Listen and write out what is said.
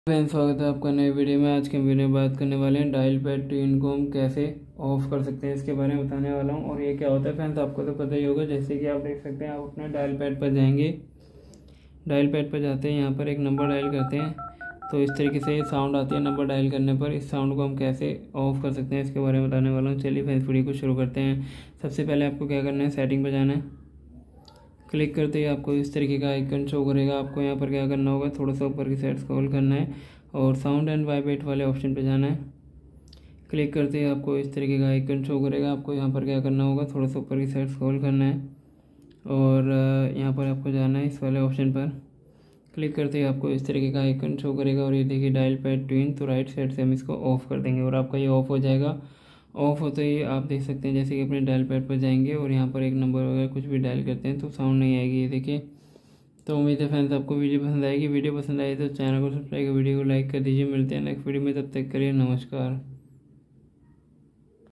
Friends, स्वागत है आपका नए वीडियो में। आज के वीडियो में बात करने वाले हैं डायल पैड ट्यून को हम कैसे ऑफ कर सकते हैं, इसके बारे में बताने वाला हूं। और ये क्या होता है फ्रेंड्स, आपको तो पता ही होगा। जैसे कि आप देख सकते हैं, आप अपने डायल पैड पर जाएंगे, डायल पैड पर जाते हैं, यहाँ पर एक नंबर डायल करते हैं तो इस तरीके से ये साउंड आती है नंबर डायल करने पर। इस साउंड को हम कैसे ऑफ कर सकते हैं इसके बारे में बताने वाला हूँ। चलिए फ्रेंड्स, वीडियो को शुरू करते हैं। सबसे पहले आपको क्या करना है, सेटिंग पर जाना है। क्लिक करते ही आपको इस तरीके का आइकन शो करेगा। आपको यहाँ पर क्या करना होगा, थोड़ा सा ऊपर की साइड स्क्रॉल करना है और साउंड एंड वाइब्रेट वाले ऑप्शन पे जाना है। क्लिक करते ही आपको इस तरीके का आइकन शो करेगा। आपको यहाँ पर क्या करना होगा, थोड़ा सा ऊपर की साइड स्क्रॉल करना है और यहाँ पर आपको जाना है इस वाले ऑप्शन पर। क्लिक करते ही आपको इस तरीके का आइकन शो करेगा और ये देखिए डायल पैड ट्यून। तो राइट साइड से हम इसको ऑफ कर देंगे और आपका ये ऑफ हो जाएगा। ऑफ होते ही आप देख सकते हैं, जैसे कि अपने डायल पैड पर जाएंगे और यहाँ पर एक नंबर वगैरह कुछ भी डायल करते हैं तो साउंड नहीं आएगी, ये देखिए। तो उम्मीद है फ्रेंड्स आपको वीडियो पसंद आएगी। वीडियो पसंद आई तो चैनल को सब्सक्राइब कर वीडियो को लाइक कर दीजिए। मिलते हैं नेक्स्ट वीडियो में, तब तक के लिए नमस्कार।